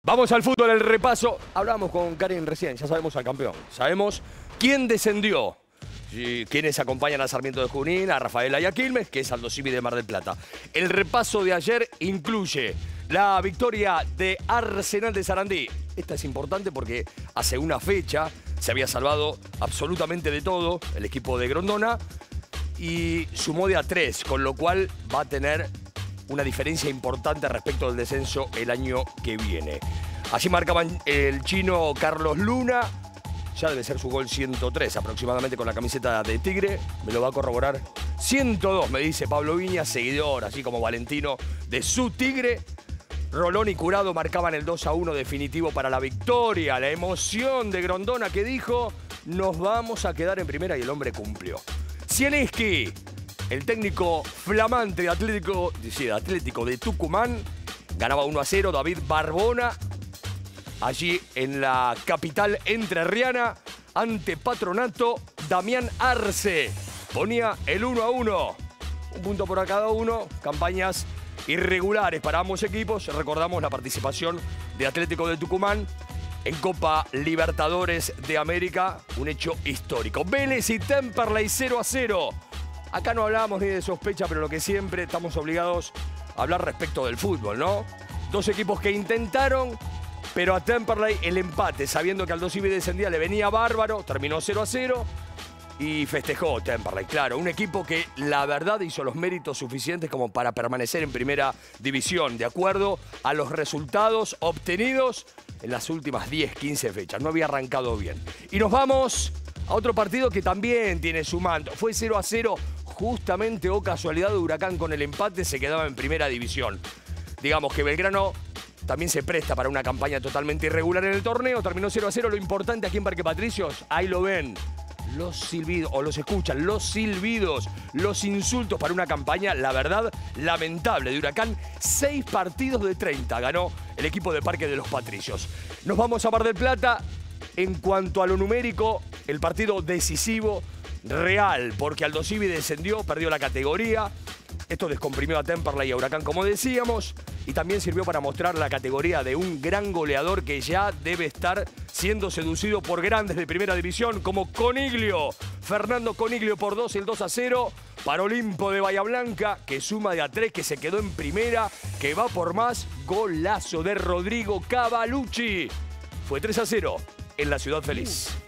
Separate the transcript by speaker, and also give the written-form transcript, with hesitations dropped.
Speaker 1: Vamos al fútbol, el repaso. Hablamos con Karin recién, ya sabemos al campeón. Sabemos quién descendió. Quienes acompañan a Sarmiento de Junín, a Rafaela y a Quilmes, que es Aldosivi de Mar del Plata. El repaso de ayer incluye la victoria de Arsenal de Sarandí. Esta es importante porque hace una fecha se había salvado absolutamente de todo el equipo de Grondona y sumó de a 3, con lo cual va a tener una diferencia importante respecto del descenso el año que viene. Allí marcaban el chino Carlos Luna. Ya debe ser su gol 103 aproximadamente con la camiseta de Tigre. Me lo va a corroborar. 102, me dice Pablo Viña, seguidor, así como Valentino, de su Tigre. Rolón y Curado marcaban el 2-1 definitivo para la victoria. La emoción de Grondona que dijo, nos vamos a quedar en primera, y el hombre cumplió. Zielinski, el técnico flamante de Atlético de Tucumán, ganaba 1-0. David Barbona, allí en la capital entrerriana, ante Patronato, Damián Arce ponía el 1-1. Un punto por cada uno, campañas irregulares para ambos equipos. Recordamos la participación de Atlético de Tucumán en Copa Libertadores de América, un hecho histórico. Vélez y Temperley 0-0. Acá no hablamos ni de sospecha, pero lo que siempre estamos obligados a hablar respecto del fútbol, ¿no? Dos equipos que intentaron, pero a Temperley el empate, sabiendo que Aldosivi descendía, le venía bárbaro, terminó 0-0 y festejó Temperley. Claro, un equipo que la verdad hizo los méritos suficientes como para permanecer en primera división, de acuerdo a los resultados obtenidos en las últimas 10, 15 fechas. No había arrancado bien. Y nos vamos a otro partido que también tiene su manto. Fue 0-0, justamente, o casualidad, de Huracán con el empate se quedaba en primera división. Digamos que Belgrano también se presta para una campaña totalmente irregular en el torneo. Terminó 0-0. Lo importante aquí en Parque Patricios, ahí lo ven, los silbidos, o los escuchan, los silbidos, los insultos para una campaña, la verdad, lamentable de Huracán. 6 partidos de 30 ganó el equipo de Parque de los Patricios. Nos vamos a Mar del Plata. En cuanto a lo numérico, el partido decisivo, real, porque Aldosivi descendió, perdió la categoría. Esto descomprimió a Temperley y a Huracán, como decíamos, y también sirvió para mostrar la categoría de un gran goleador que ya debe estar siendo seducido por grandes de primera división, como Coniglio. Fernando Coniglio por 2, el 2-0 para Olimpo de Bahía Blanca, que suma de a 3, que se quedó en primera, que va por más. Golazo de Rodrigo Cavalucci. Fue 3-0 en la Ciudad Feliz.